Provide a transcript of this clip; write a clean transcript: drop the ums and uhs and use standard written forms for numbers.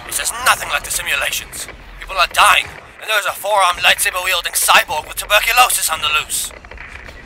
This is nothing like the simulations. People are dying, and there's a four-armed lightsaber-wielding cyborg with tuberculosis on the loose.